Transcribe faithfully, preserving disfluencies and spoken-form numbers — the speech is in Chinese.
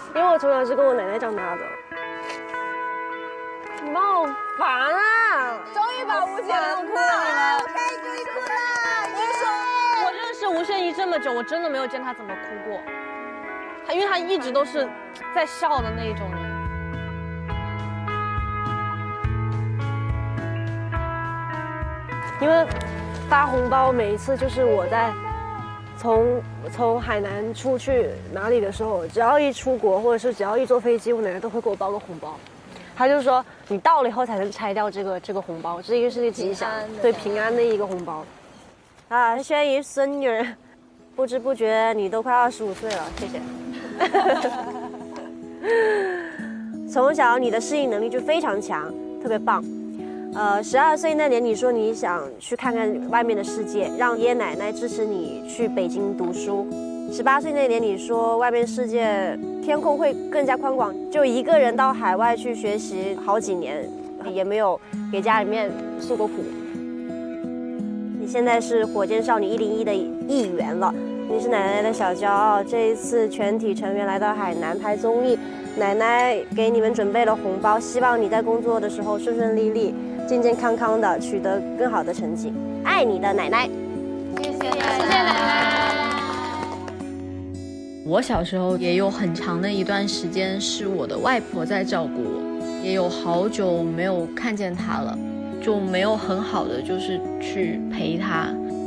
因为我从小是跟我奶奶长大的。你们好烦啊！ 终于把吴姐弄哭了，你们该终于哭了。你说， 我认识吴宣仪这么久，我真的没有见她怎么哭过。她因为她一直都是在笑的那一种人。 因为发红包每一次就是我在从从海南出去哪里的时候，只要一出国或者是只要一坐飞机，我奶奶都会给我包个红包。她就说你到了以后才能拆掉这个这个红包，这个是个吉祥，对平安的一个红包。啊，宣仪孙女，不知不觉你都快二十五岁了，谢谢。从小你的适应能力就非常强，特别棒。呃，十二岁那年你说你想去看看外面的世界，让爷爷奶奶支持你去北京读书。十八岁那年你说外面世界天空会更加宽广，就一个人到海外去学习好几年，也没有给家里面诉过苦。你现在是火箭少女一零一的一员了，你是奶奶的小骄傲。这一次全体成员来到海南拍综艺，奶奶给你们准备了红包，希望你在工作的时候顺顺利利、健健康康的，取得更好的成绩。爱你的奶奶。 谢谢奶奶，谢谢奶奶。 我小时候也有很长的一段时间是我的外婆在照顾我，也有好久没有看见她了，就没有很好的就是去陪她。